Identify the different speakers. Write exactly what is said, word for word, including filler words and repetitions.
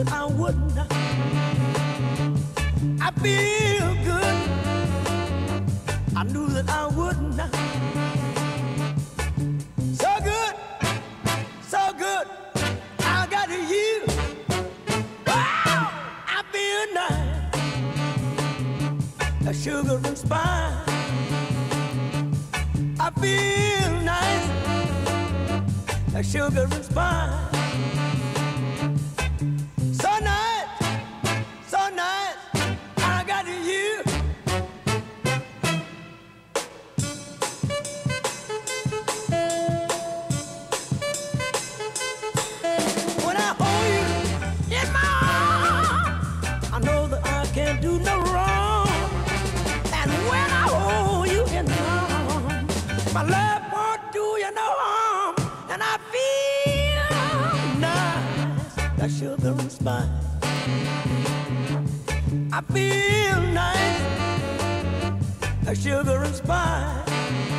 Speaker 1: that I wouldn't. I feel good. I knew that I wouldn't. So good, so good. I got you. Wow, I feel nice. A sugar and spice. I feel nice. A sugar and spice. So nice, so nice. I got you. When I hold you in my arms, I know that I can't do no wrong. And when I hold you in my arms, my love won't do you no harm. And I feel nice, like sugar and spice. I feel nice, like sugar and spice.